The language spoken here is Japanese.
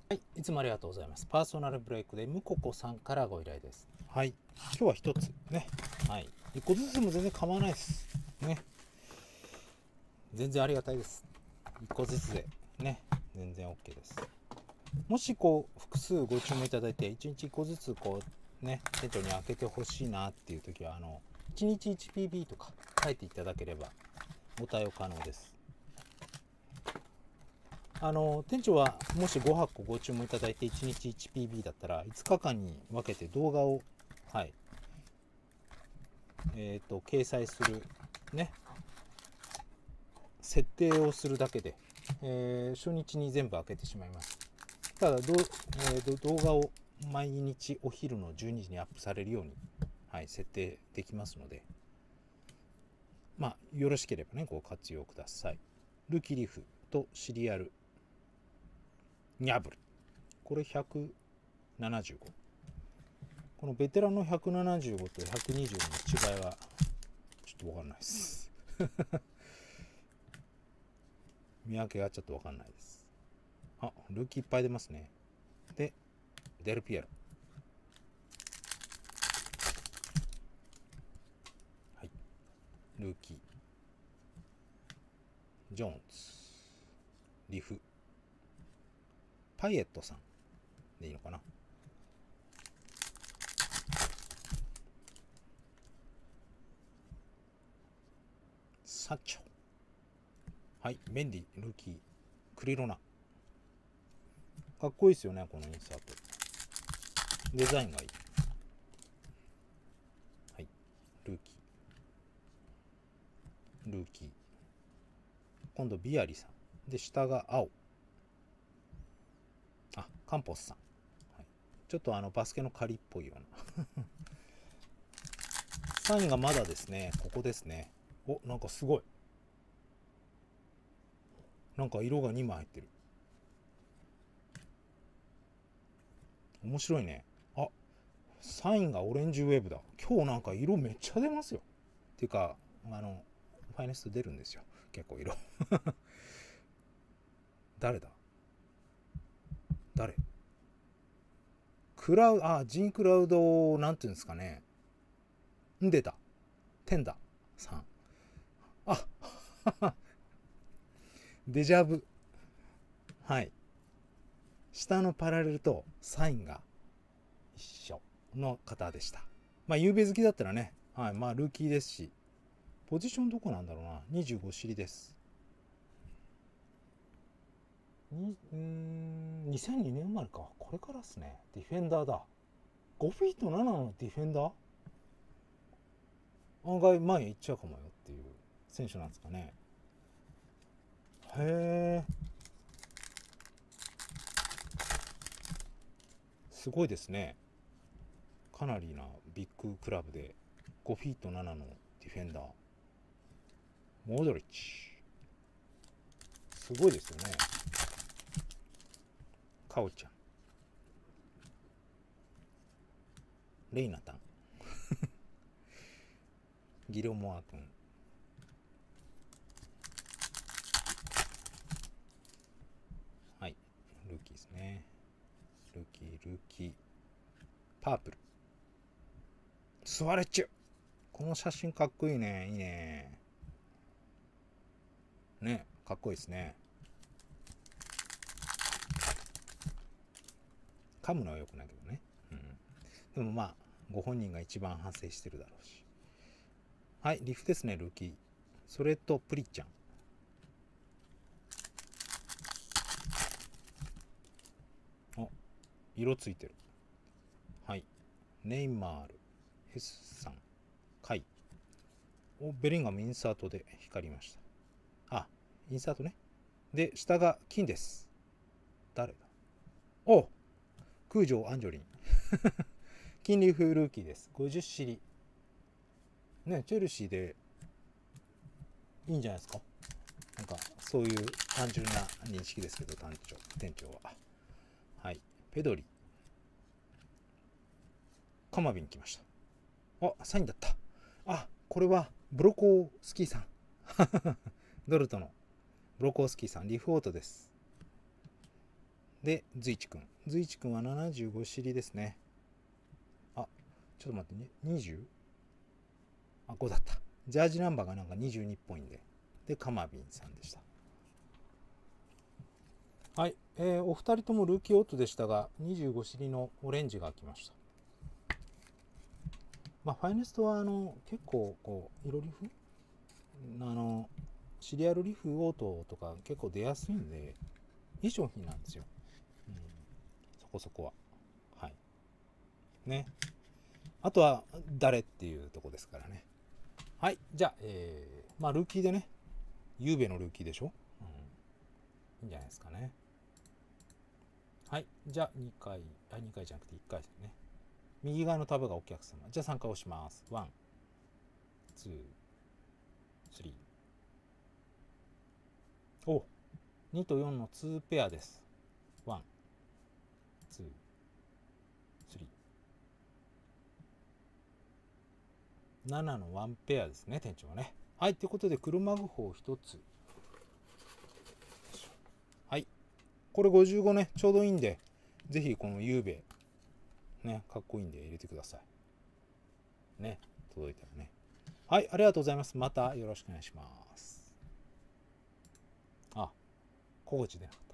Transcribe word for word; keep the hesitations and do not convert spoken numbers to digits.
はい、いつもありがとうございます。パーソナルブレイクでムココさんからご依頼です。はい、今日は一つね。はい、一個ずつでも全然構わないです。ね、全然ありがたいです。一個ずつでね、全然 OK です。もしこう複数ご注文いただいていちにちいっこずつこうね、店長に開けてほしいなっていう時はあのいちにち いちピービー とか書いていただければご対応可能です。あの店長はもしごはこご注文いただいていちにち いちピービー だったらいつかかんに分けて動画を、はいえー、と掲載するね設定をするだけで、えー初日に全部開けてしまいます。ただど、えー、と動画を毎日お昼のじゅうにじにアップされるように、はい、設定できますので、まあよろしければねご活用ください。ルキリフとシリアルニャブル、これひゃくななじゅうご、このベテランのひゃくななじゅうごとひゃくにじゅうごの違いはちょっと分かんないです。見分けがちょっと分かんないです。あ、ルーキーいっぱい出ますね。で、デルピエロ。はい。ルーキー。ジョーンズ。リフ。パイエットさんでいいのかな。サチョ。はい。メンディ、ルーキー。クリロナ。かっこいいですよね、このインサート。デザインがいい。はい。ルーキー。ルーキー。今度、ビアリさん。で、下が青。あ、カンポスさん。はい、ちょっとあのバスケの仮っぽいような。サインがまだですね、ここですね。お、なんかすごい。なんか色がにまい入ってる。面白いね。あ、サインがオレンジウェーブだ。今日なんか色めっちゃ出ますよ。っていうか、あの、ファイネスト出るんですよ。結構色。誰だ誰クラウド、あ、ジンクラウド、なんていうんですかね。ん出た。テンダさん。あ、デジャブ。はい。下のパラレルとサインが一緒の方でした。まあ、ゆうべ好きだったらね、はい、まあ、ルーキーですし、ポジションどこなんだろうな。にじゅうご尻です。にうーんにせんにねん生まれか。これからっすね。ディフェンダーだ。ごフィートななのディフェンダー、案外前行っちゃうかもよっていう選手なんですかね。へえ、すごいですね。かなりなビッグクラブでごフィートななのディフェンダー。モドリッチ。すごいですよね。カオちゃん。レイナタン。ギロモア君。はい。ルーキーですね。ルーキー、ルーキー。パープル。スワレッチュ。この写真かっこいいね。いいね。ね。かっこいいですね。噛むのは良くないけどね。うん。でもまあ、ご本人が一番反省してるだろうし。はい、リフですね、ルーキー。それとプリッちゃん。あ、色ついてる。はい。ネイマール、ヘスさん、カイ。お、ベリンガムインサートで光りました。あ、インサートね。で、下が金です。誰だお、空城アンジョリン。金リーフルーキーです。ごじゅう尻。ね、チェルシーでいいんじゃないですか。なんか、そういう単純な認識ですけど、店長店長は。はい。ペドリ。カマビン来ました。あ、サインだった。あ、これはブロコースキーさん。ドルトのブロコースキーさん、リフオートです。 で、随一くん。随一くんはななじゅうご尻ですね。あ、ちょっと待ってね。にじゅう? あ、ごだった。ジャージナンバーがなんかにじゅうにっぽいんで。で、カマビンさんでした。はい。えー、お二人ともルーキーオートでしたが、にじゅうご尻のオレンジが来ました。まあ、ファイネストは、あの、結構、こう、色リフあの、シリアルリフオートとか結構出やすいんで、いい商品なんですよ。うん、そこそこは。はい。ね。あとは、誰っていうとこですからね。はい。じゃあ、えー、まあ、ルーキーでね、ゆうべのルーキーでしょ、うん、いいんじゃないですかね。はい。じゃあ、にかい、あ、にかいじゃなくていっかいですね。右側のタブがお客様。じゃあ、参加をします。ワン、ツー、スリー。お、にとよんのツーペアです。ワン、ツー、スリー。ななのワンペアですね、店長はね。はい。ということで、車具法ひとつ。はい。これごじゅうごね、ちょうどいいんで、ぜひこのゆうべ、ね、かっこいいんで入れてください。ね、届いたらね。はい、ありがとうございます。またよろしくお願いします。あ、小口でなかった。